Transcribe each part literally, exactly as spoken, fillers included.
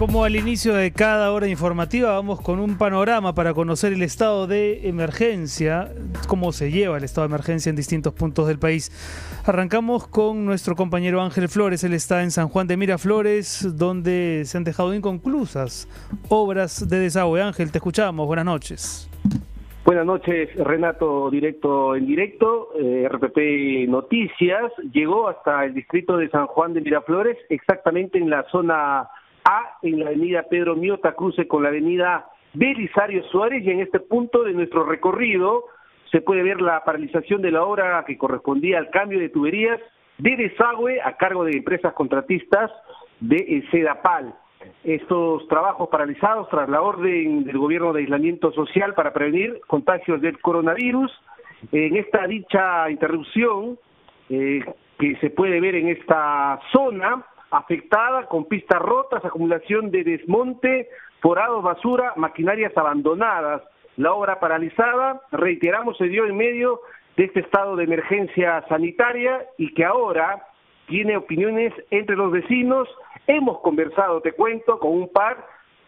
Como al inicio de cada hora informativa, vamos con un panorama para conocer el estado de emergencia, cómo se lleva el estado de emergencia en distintos puntos del país. Arrancamos con nuestro compañero Ángel Flores. Él está en San Juan de Miraflores, donde se han dejado inconclusas obras de desagüe. Ángel, te escuchamos. Buenas noches. Buenas noches, Renato, directo en directo. eh, R P P Noticias llegó hasta el distrito de San Juan de Miraflores, exactamente en la zona A, en la avenida Pedro Miota, cruce con la avenida Belisario Suárez, y en este punto de nuestro recorrido se puede ver la paralización de la obra que correspondía al cambio de tuberías de desagüe a cargo de empresas contratistas de Sedapal. Estos trabajos paralizados tras la orden del gobierno de aislamiento social para prevenir contagios del coronavirus. En esta dicha interrupción eh, que se puede ver en esta zona afectada, con pistas rotas, acumulación de desmonte, forados, basura, maquinarias abandonadas. La obra paralizada, reiteramos, se dio en medio de este estado de emergencia sanitaria y que ahora tiene opiniones entre los vecinos. Hemos conversado, te cuento, con un par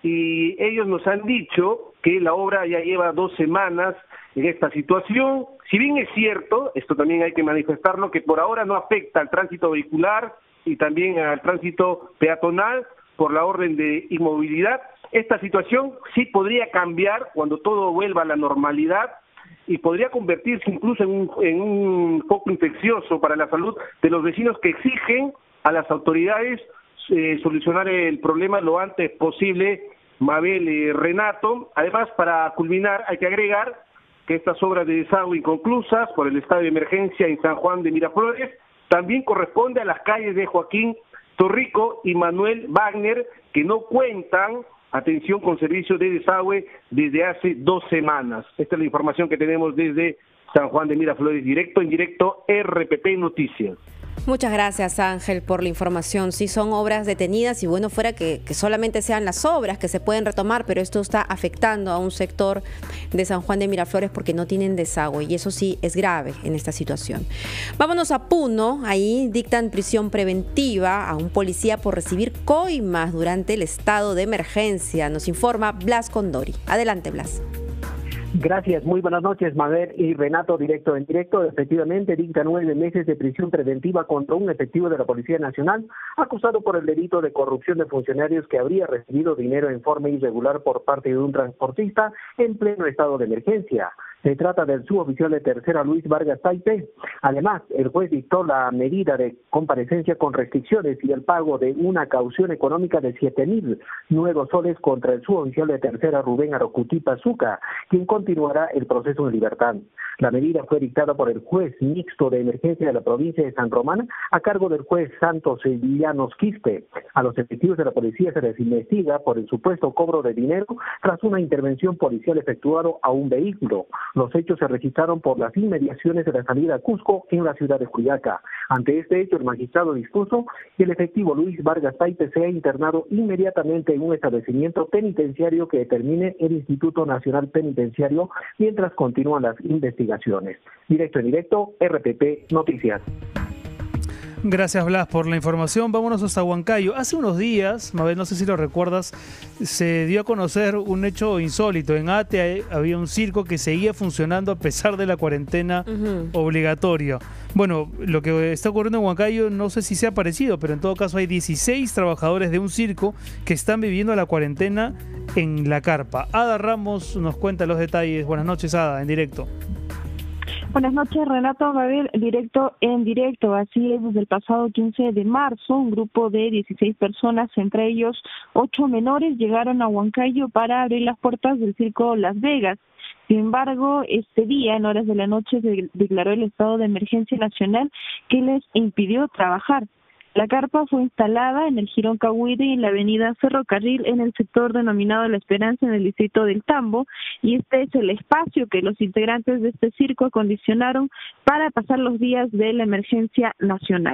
y ellos nos han dicho que la obra ya lleva dos semanas en esta situación. Si bien es cierto, esto también hay que manifestarlo, que por ahora no afecta al tránsito vehicular y también al tránsito peatonal por la orden de inmovilidad, esta situación sí podría cambiar cuando todo vuelva a la normalidad y podría convertirse incluso en un, en un foco infeccioso para la salud de los vecinos, que exigen a las autoridades eh, solucionar el problema lo antes posible. Mabel y Renato, además, para culminar, hay que agregar que estas obras de desagüe inconclusas por el estado de emergencia en San Juan de Miraflores también corresponde a las calles de Joaquín Torrico y Manuel Wagner, que no cuentan, atención, con servicio de desagüe desde hace dos semanas. Esta es la información que tenemos desde San Juan de Miraflores, directo en directo, R P P Noticias. Muchas gracias, Ángel, por la información. Sí, son obras detenidas y bueno, fuera que, que solamente sean las obras que se pueden retomar, pero esto está afectando a un sector de San Juan de Miraflores porque no tienen desagüe y eso sí es grave en esta situación. Vámonos a Puno. Ahí dictan prisión preventiva a un policía por recibir coimas durante el estado de emergencia. Nos informa Blas Condori. Adelante, Blas. Gracias, muy buenas noches, Mabel y Renato, directo en directo. Efectivamente, dicta nueve meses de prisión preventiva contra un efectivo de la Policía Nacional acusado por el delito de corrupción de funcionarios que habría recibido dinero en forma irregular por parte de un transportista en pleno estado de emergencia. Se trata del suboficial de tercera Luis Vargas Taipe. Además, el juez dictó la medida de comparecencia con restricciones y el pago de una caución económica de siete mil nuevos soles contra el suboficial de tercera Rubén Arocuti Pazuca, quien continuará el proceso en libertad. La medida fue dictada por el juez mixto de emergencia de la provincia de San Román a cargo del juez Santos Villanos Quispe. A los efectivos de la policía se les investiga por el supuesto cobro de dinero tras una intervención policial efectuada a un vehículo. Los hechos se registraron por las inmediaciones de la salida a Cusco en la ciudad de Juliaca. Ante este hecho, el magistrado dispuso que el efectivo Luis Vargas Taipe sea internado inmediatamente en un establecimiento penitenciario que determine el Instituto Nacional Penitenciario mientras continúan las investigaciones. Directo en directo, R P P Noticias. Gracias, Blas, por la información. Vámonos hasta Huancayo. Hace unos días, Mabel, no sé si lo recuerdas, se dio a conocer un hecho insólito. En Ate había un circo que seguía funcionando a pesar de la cuarentena uh-huh. obligatoria. Bueno, lo que está ocurriendo en Huancayo no sé si sea parecido, pero en todo caso hay dieciséis trabajadores de un circo que están viviendo la cuarentena en la carpa. Ada Ramos nos cuenta los detalles. Buenas noches, Ada, en directo. Buenas noches, Renato, Gabriel, directo en directo. Así es, desde el pasado quince de marzo, un grupo de dieciséis personas, entre ellos ocho menores, llegaron a Huancayo para abrir las puertas del circo Las Vegas. Sin embargo, este día, en horas de la noche, se declaró el estado de emergencia nacional que les impidió trabajar. La carpa fue instalada en el Jirón Cahuite y en la avenida Ferrocarril en el sector denominado La Esperanza en el distrito del Tambo, y este es el espacio que los integrantes de este circo acondicionaron para pasar los días de la emergencia nacional.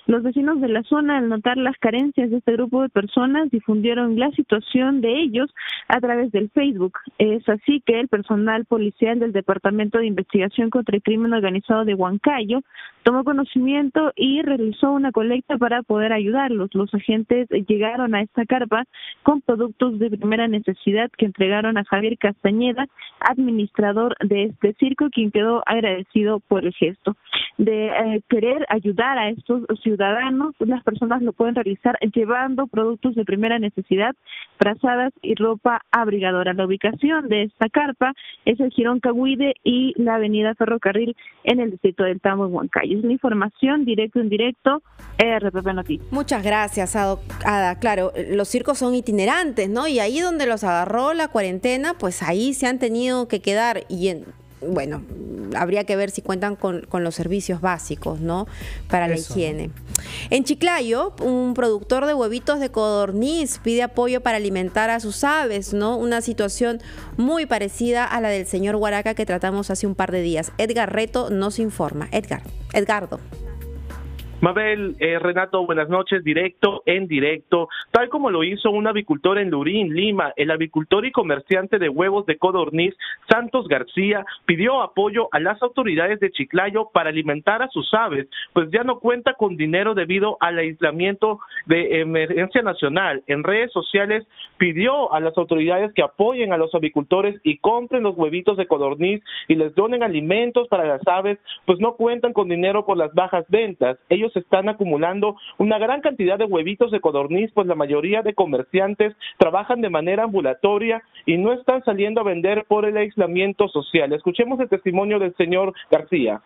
Los vecinos de la zona, al notar las carencias de este grupo de personas, difundieron la situación de ellos a través del Facebook. Es así que el personal policial del Departamento de Investigación contra el Crimen Organizado de Huancayo tomó conocimiento y realizó una colecta para poder ayudarlos. Los agentes llegaron a esta carpa con productos de primera necesidad que entregaron a Javier Castañeda, administrador de este circo, quien quedó agradecido por el gesto. De eh, querer ayudar a estos ciudadanos, las personas lo pueden realizar llevando productos de primera necesidad, frazadas y ropa abrigadora. La ubicación de esta carpa es el Jirón Cahuide y la avenida Ferrocarril en el distrito del Tambo, en Huancayo. Es la información directo en directo, R P P Noticias. Muchas gracias, Ada. Claro, los circos son itinerantes, ¿no? Y ahí donde los agarró la cuarentena, pues ahí se han tenido que quedar y en... Bueno, habría que ver si cuentan con, con los servicios básicos, ¿no? Para Eso. la higiene. En Chiclayo, un productor de huevitos de codorniz pide apoyo para alimentar a sus aves, ¿no? Una situación muy parecida a la del señor Huaraca que tratamos hace un par de días. Edgar Reto nos informa. Edgar, Edgardo. Mabel, eh, Renato, buenas noches, directo en directo. Tal como lo hizo un avicultor en Lurín, Lima, el avicultor y comerciante de huevos de codorniz, Santos García, pidió apoyo a las autoridades de Chiclayo para alimentar a sus aves, pues ya no cuenta con dinero debido al aislamiento de emergencia nacional. En redes sociales pidió a las autoridades que apoyen a los avicultores y compren los huevitos de codorniz y les donen alimentos para las aves, pues no cuentan con dinero por las bajas ventas. Ellos están acumulando una gran cantidad de huevitos de codorniz, pues la mayoría de comerciantes trabajan de manera ambulatoria y no están saliendo a vender por el aislamiento social. Escuchemos el testimonio del señor García.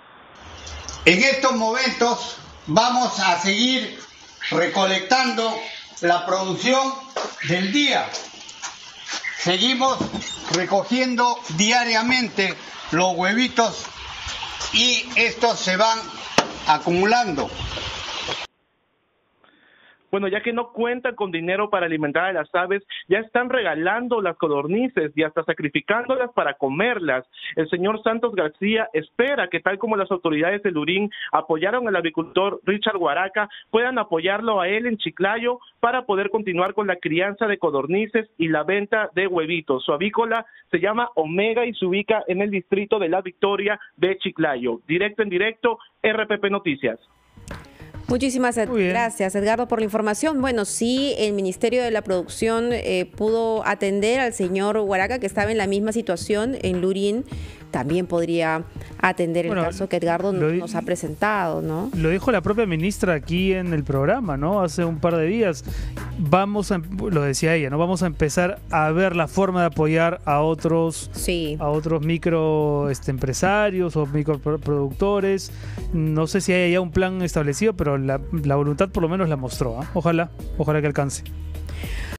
En estos momentos vamos a seguir recolectando la producción del día. Seguimos recogiendo diariamente los huevitos y estos se van acumulando. Bueno, ya que no cuentan con dinero para alimentar a las aves, ya están regalando las codornices y hasta sacrificándolas para comerlas. El señor Santos García espera que, tal como las autoridades de Lurín apoyaron al avicultor Richard Huaraca, puedan apoyarlo a él en Chiclayo para poder continuar con la crianza de codornices y la venta de huevitos. Su avícola se llama Omega y se ubica en el distrito de La Victoria de Chiclayo. Directo en directo, R P P Noticias. Muchísimas gracias, Edgardo, por la información. Bueno, sí, el Ministerio de la Producción eh, pudo atender al señor Huaraca, que estaba en la misma situación en Lurín. También podría atender el bueno, caso que Edgardo lo, nos ha presentado, ¿no? Lo dijo la propia ministra aquí en el programa, ¿no? Hace un par de días. Vamos a, lo decía ella, ¿no? Vamos a empezar a ver la forma de apoyar a otros, sí. a otros micro este, empresarios o microproductores. No sé si hay ya un plan establecido, pero la, la voluntad por lo menos la mostró, ¿eh? Ojalá, ojalá que alcance.